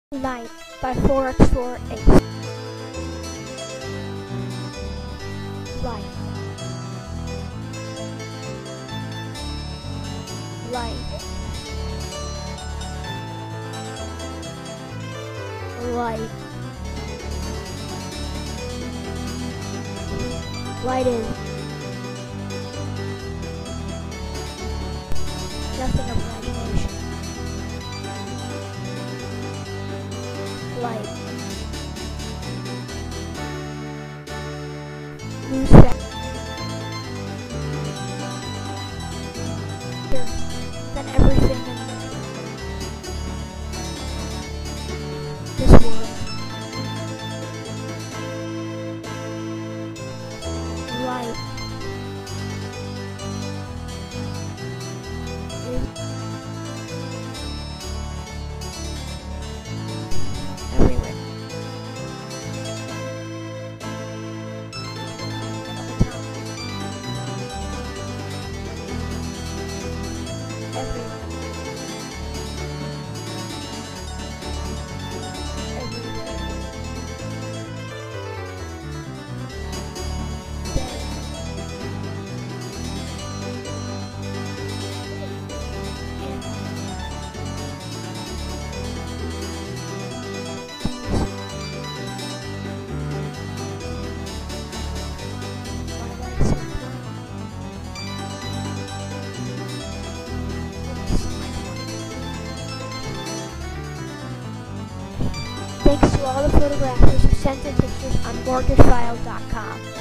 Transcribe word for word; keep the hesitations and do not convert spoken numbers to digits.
Light by four x four Ace. Light. Light. Light. Light is nothing of imagination. Light. New set. Here, than everything in this world. Light is everywhere. All the time. Everywhere. Everywhere. Day. And my lights are playing. Thanks to all the photographers who sent in pictures on mortgage file dot com.